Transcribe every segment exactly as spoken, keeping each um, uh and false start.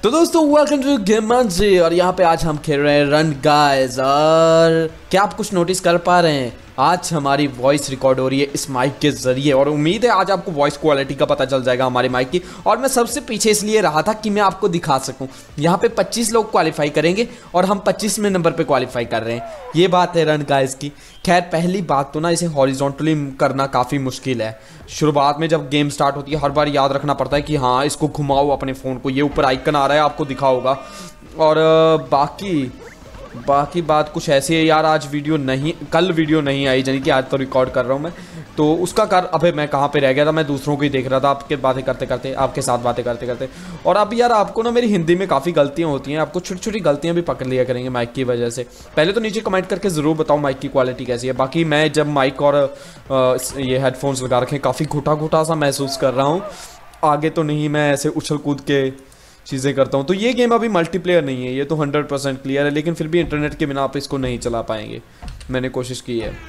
तो दोस्तों welcome to गेमंजी और यहाँ पे आज हम खेल रहे हैं रन गाइस। और क्या आप कुछ नोटिस कर पा रहे हैं, आज हमारी वॉइस रिकॉर्ड हो रही है इस माइक के जरिए और उम्मीद है आज आपको वॉइस क्वालिटी का पता चल जाएगा हमारे माइक की। और मैं सबसे पीछे इसलिए रहा था कि मैं आपको दिखा सकूं। यहाँ पे पच्चीस लोग क्वालिफाई करेंगे और हम पच्चीसवें नंबर पे क्वालिफाई कर रहे हैं, ये बात है रन गाइस की। खैर पहली बात तो ना इसे हॉरिजॉन्टली करना काफ़ी मुश्किल है। शुरुआत में जब गेम स्टार्ट होती है हर बार याद रखना पड़ता है कि हाँ इसको घुमाओ अपने फ़ोन को, ये ऊपर आइकन आ रहा है आपको दिखा होगा। और बाकी बाकी बात कुछ ऐसी है यार, आज वीडियो नहीं, कल वीडियो नहीं आई, यानी कि आज तो रिकॉर्ड कर रहा हूँ मैं, तो उसका कार अबे मैं कहाँ पे रह गया था, मैं दूसरों को ही देख रहा था आपके बातें करते करते, आपके साथ बातें करते करते। और अब यार आपको ना मेरी हिंदी में काफ़ी गलतियाँ होती हैं, आपको छोटी छोटी गलतियाँ भी पकड़ लिया करेंगे माइक की वजह से। पहले तो नीचे कमेंट करके ज़रूर बताओ माइक की क्वालिटी कैसी है। बाकी मैं जब माइक और ये हेडफोन्स लगा रखे काफ़ी घुटा घुटा सा महसूस कर रहा हूँ, आगे तो नहीं मैं ऐसे उछल कूद के चीज़ें करता हूँ। तो ये गेम अभी मल्टीप्लेयर नहीं है, ये तो हंड्रेड परसेंट क्लियर है, लेकिन फिर भी इंटरनेट के बिना आप इसको नहीं चला पाएंगे, मैंने कोशिश की है।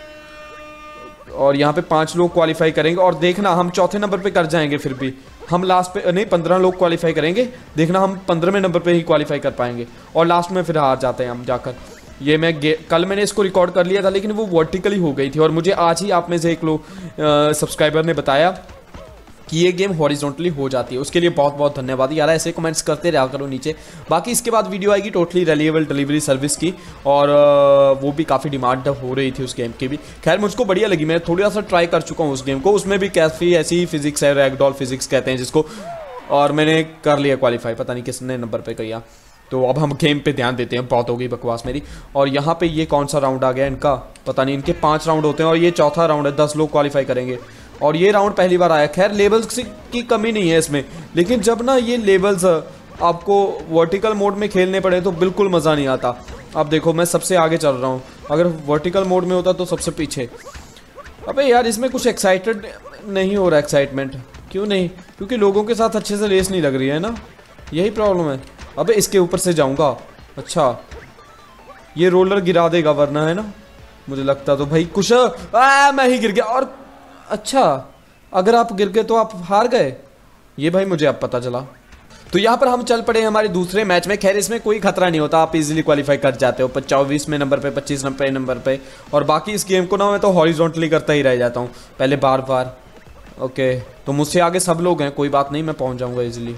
और यहाँ पे पांच लोग क्वालिफाई करेंगे और देखना हम चौथे नंबर पे कर जाएंगे, फिर भी हम लास्ट पे नहीं, पंद्रह लोग क्वालिफाई करेंगे, देखना हम पंद्रहवें नंबर पे ही क्वालिफाई कर पाएंगे और लास्ट में फिर हार जाते हैं हम जाकर। ये मैं कल मैंने इसको रिकॉर्ड कर लिया था लेकिन वो वर्टिकली हो गई थी और मुझे आज ही आप में से एक लोग सब्सक्राइबर ने बताया कि ये गेम हॉरिजॉन्टली हो जाती है, उसके लिए बहुत बहुत धन्यवाद यार। ऐसे कमेंट्स करते रहा करो नीचे। बाकी इसके बाद वीडियो आएगी टोटली रिलायबल डिलीवरी सर्विस की और वो भी काफ़ी डिमांड हो रही थी उस गेम की भी। खैर मुझको बढ़िया लगी, मैं थोड़ा सा ट्राई कर चुका हूँ उस गेम को, उसमें भी काफ़ी ऐसी फिजिक्स है, रैगडॉल फिजिक्स कहते हैं जिसको, और मैंने कर लिया क्वालिफाई, पता नहीं किसने नंबर पर किया। तो अब हम गेम पे ध्यान देते हैं, बहुत हो गई बकवास मेरी। और यहाँ पे ये कौन सा राउंड आ गया इनका, पता नहीं, इनके पाँच राउंड होते हैं और ये चौथा राउंड है, दस लोग क्वालिफाई करेंगे और ये राउंड पहली बार आया। खैर लेवल्स की कमी नहीं है इसमें, लेकिन जब ना ये लेवल्स आपको वर्टिकल मोड में खेलने पड़े तो बिल्कुल मज़ा नहीं आता। अब देखो मैं सबसे आगे चल रहा हूँ, अगर वर्टिकल मोड में होता तो सबसे पीछे। अबे यार इसमें कुछ एक्साइटेड नहीं हो रहा, एक्साइटमेंट क्यों नहीं, क्योंकि लोगों के साथ अच्छे से रेस नहीं लग रही है ना, यही प्रॉब्लम है। अबे इसके ऊपर से जाऊँगा, अच्छा ये रोलर गिरा देगा वरना, है ना, मुझे लगता तो भाई कुछ आ, मैं ही गिर गया। और अच्छा अगर आप गिर गए तो आप हार गए, ये भाई मुझे अब पता चला। तो यहाँ पर हम चल पड़े हमारे दूसरे मैच में। खैर इसमें कोई खतरा नहीं होता, आप इजीली क्वालिफाई कर जाते हो चौबीसवें नंबर पे, पच्चीस नंबर नंबर पे। और बाकी इस गेम को ना मैं तो हॉरिजॉन्टली करता ही रह जाता हूँ पहले बार बार। ओके तो मुझसे आगे सब लोग हैं, कोई बात नहीं, मैं पहुँच जाऊँगा ईजिली,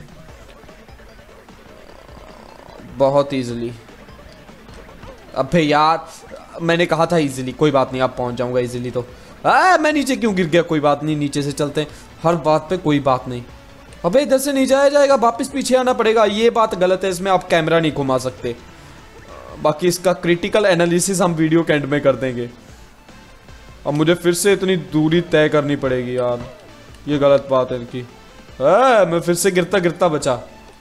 बहुत ईजिली। अबे यार मैंने कहा था ईजिली, कोई बात नहीं, आप पहुँच जाऊँगा ईजिली। तो आ, मैं नीचे क्यों गिर गया, कोई बात नहीं, नीचे से चलते हैं, हर बात पे कोई बात नहीं। अबे इधर से नहीं जाया जाएगा, वापस पीछे आना पड़ेगा, ये बात गलत है, इसमें आप कैमरा नहीं घुमा सकते। बाकी इसका क्रिटिकल एनालिसिस हम वीडियो के एंड में कर देंगे। अब मुझे फिर से इतनी दूरी तय करनी पड़ेगी यार, ये गलत बात है इनकी। आ, मैं फिर से गिरता गिरता बचा।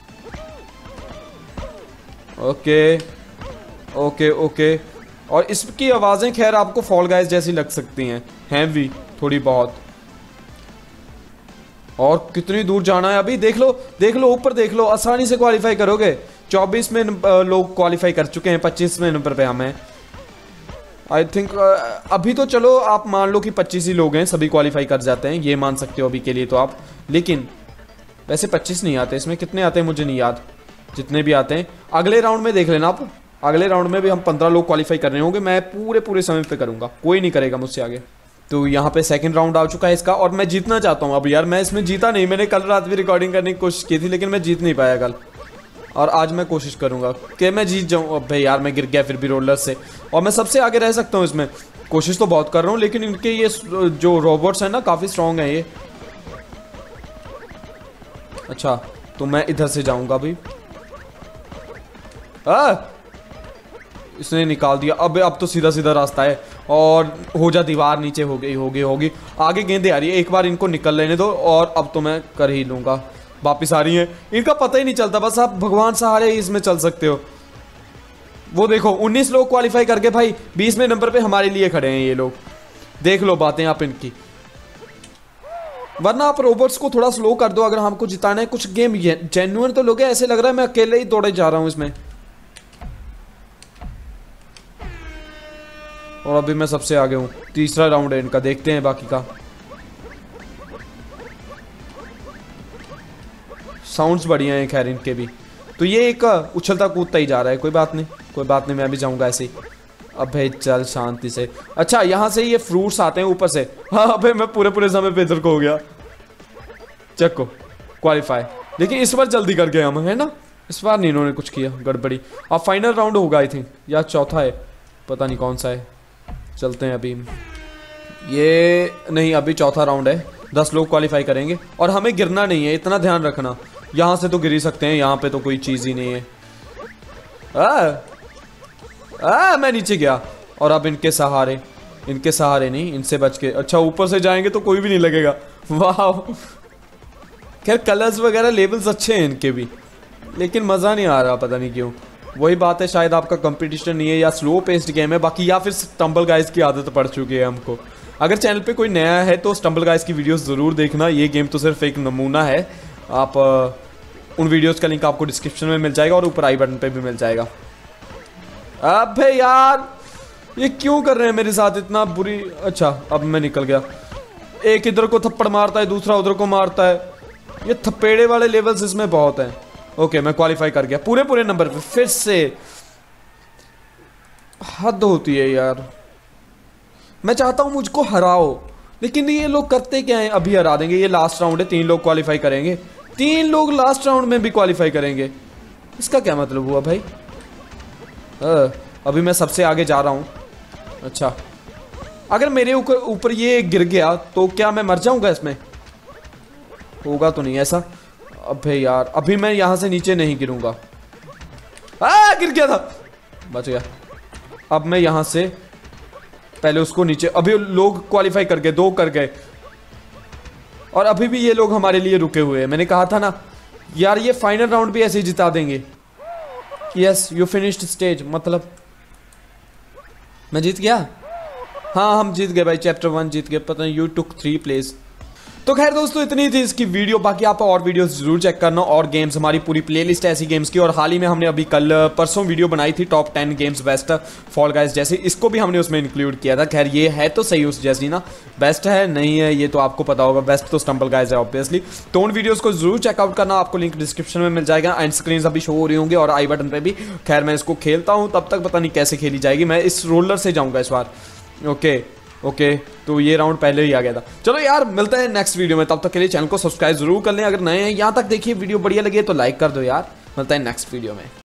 ओके ओके ओके और इसकी आवाज़ें खैर आपको फॉल गाइस जैसी लग सकती हैं, हैं भी थोड़ी बहुत। और कितनी दूर जाना है अभी, देख लो देख लो ऊपर देख लो, आसानी से क्वालिफाई करोगे। चौबीस में लोग क्वालिफाई कर चुके हैं, पच्चीसवें नंबर पे हम हैं आई थिंक। अभी तो चलो आप मान लो कि पच्चीस ही लोग हैं, सभी क्वालिफाई कर जाते हैं, ये मान सकते हो अभी के लिए तो आप। लेकिन वैसे पच्चीस नहीं आते इसमें, कितने आते हैं मुझे नहीं याद, जितने भी आते हैं अगले राउंड में देख लेना आप। अगले राउंड में भी हम पंद्रह लोग क्वालिफाई कर रहे होंगे, मैं पूरे पूरे समय पे करूंगा, कोई नहीं करेगा मुझसे आगे। तो यहाँ पे सेकंड राउंड आ चुका है इसका और मैं जीतना चाहता हूँ अब यार। मैं इसमें जीता नहीं, मैंने कल रात भी रिकॉर्डिंग करने की कोशिश की थी लेकिन मैं जीत नहीं पाया कल, और आज मैं कोशिश करूंगा कि मैं जीत जाऊँ। अब भाई यार मैं गिर गया फिर भी रोलर से, और मैं सबसे आगे रह सकता हूँ इसमें, कोशिश तो बहुत कर रहा हूँ, लेकिन इनके ये जो रोबोट्स हैं ना काफ़ी स्ट्रॉन्ग है ये। अच्छा तो मैं इधर से जाऊँगा भाई, आ इसने निकाल दिया। अब अब तो सीधा सीधा रास्ता है और हो जा दीवार, नीचे हो गई होगी होगी आगे गेंदे आ रही है, एक बार इनको निकल लेने दो और अब तो मैं कर ही लूँगा। वापिस आ रही है, इनका पता ही नहीं चलता, बस आप भगवान सहारे इसमें चल सकते हो। वो देखो उन्नीस लोग क्वालिफाई करके भाई बीसवें नंबर पे हमारे लिए खड़े हैं ये लोग, देख लो बातें आप इनकी। वरना आप रोबोट्स को थोड़ा स्लो कर दो अगर हमको जिताना है। कुछ गेम जेन्युइन तो लोग ऐसे लग रहा है मैं अकेले ही दौड़े जा रहा हूँ इसमें, और अभी मैं सबसे आगे हूँ। तीसरा राउंड है इनका, देखते हैं बाकी का। साउंड्स बढ़िया हैं खैर इनके भी, तो ये एक उछलता कूदता ही जा रहा है। कोई बात नहीं, कोई बात नहीं, मैं भी जाऊंगा ऐसे ही। अबे चल शांति से। अच्छा यहाँ से ये फ्रूट्स आते हैं ऊपर से। हाँ अबे मैं पूरे पूरे समय पे इधर को हो गया। चेक क्वालिफाई, लेकिन इस बार जल्दी कर गए हम, है ना? इस बार नहीं इन्होंने कुछ किया गड़बड़ी। अब फाइनल राउंड होगा आई थिंक, या चौथा है, पता नहीं कौन सा है। चलते हैं अभी। ये नहीं, अभी चौथा राउंड है। दस लोग क्वालिफाई करेंगे और हमें गिरना नहीं है, इतना ध्यान रखना। यहाँ से तो गिर ही सकते हैं, यहाँ पे तो कोई चीज़ ही नहीं है। आ, आ, मैं नीचे गया और अब इनके सहारे, इनके सहारे नहीं, इनसे बच के। अच्छा ऊपर से जाएंगे तो कोई भी नहीं लगेगा। वाह, खैर कलर्स वगैरह लेवल्स अच्छे हैं इनके भी, लेकिन मज़ा नहीं आ रहा, पता नहीं क्यों। वही बात है, शायद आपका कंपटीशन नहीं है या स्लो पेस्ड गेम है, बाकी या फिर स्टम्बल गाइस की आदत पड़ चुकी है हमको। अगर चैनल पे कोई नया है तो स्टम्बल गाइस की वीडियोस ज़रूर देखना। ये गेम तो सिर्फ एक नमूना है। आप उन वीडियोस का लिंक आपको डिस्क्रिप्शन में मिल जाएगा और ऊपर आई बटन पे भी मिल जाएगा। अबे यार ये क्यों कर रहे हैं मेरे साथ इतना बुरी। अच्छा अब मैं निकल गया। एक इधर को थप्पड़ मारता है, दूसरा उधर को मारता है। ये थप्पेड़े वाले लेवल्स इसमें बहुत हैं। ओके मैं क्वालिफाई कर गया पूरे पूरे नंबर पे। फिर से हद होती है यार। मैं चाहता हूं मुझको हराओ, लेकिन ये लोग करते क्या हैं? अभी हरा देंगे। ये लास्ट राउंड है, तीन लोग क्वालिफाई करेंगे। तीन लोग लास्ट राउंड में भी क्वालिफाई करेंगे, इसका क्या मतलब हुआ भाई? आ, अभी मैं सबसे आगे जा रहा हूं। अच्छा अगर मेरे ऊपर ऊपर ये गिर गया तो क्या मैं मर जाऊंगा? इसमें होगा तो नहीं ऐसा? अबे यार अभी मैं यहां से नीचे नहीं गिरूंगा। आ गिर गया था, बच गया। अब मैं यहां से पहले उसको नीचे। अभी लोग क्वालिफाई कर गए, दो कर गए, और अभी भी ये लोग हमारे लिए रुके हुए हैं। मैंने कहा था ना यार ये फाइनल राउंड भी ऐसे ही जिता देंगे। यस यू फिनिश्ड स्टेज, मतलब मैं जीत गया। हाँ हम जीत गए भाई, चैप्टर वन जीत गए। पता नहीं यू टुक थ्री प्लेस। तो खैर दोस्तों इतनी थी इसकी वीडियो। बाकी आप और वीडियोस जरूर चेक करना, और गेम्स, हमारी पूरी प्लेलिस्ट है ऐसी गेम्स की। और हाल ही में हमने अभी कल परसों वीडियो बनाई थी top ten games best Fall Guys जैसे, इसको भी हमने उसमें इंक्लूड किया था। खैर ये है तो सही उस जैसी ना, बेस्ट है नहीं है ये तो आपको पता होगा। बेस्ट तो स्टम्बल गाइस है ऑब्वियसली। तो उन वीडियोस को जरूर चेकआउट करना, आपको लिंक डिस्क्रिप्शन में मिल जाएगा। एंड स्क्रीन अभी शो हो रही होंगे और आई बटन पर भी। खैर मैं इसको खेलता हूँ, तब तक पता नहीं कैसे खेली जाएगी। मैं इस रोलर से जाऊँगा इस बार। ओके ओके okay, तो ये राउंड पहले ही आ गया था। चलो यार मिलते हैं नेक्स्ट वीडियो में, तब तक के लिए चैनल को सब्सक्राइब जरूर कर लें। अगर नए हैं यहाँ तक देखिए वीडियो बढ़िया लगे तो लाइक कर दो यार। मिलते हैं नेक्स्ट वीडियो में।